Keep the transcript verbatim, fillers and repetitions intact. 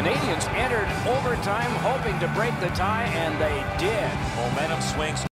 Canadians entered overtime hoping to break the tie, and they did. Momentum swings.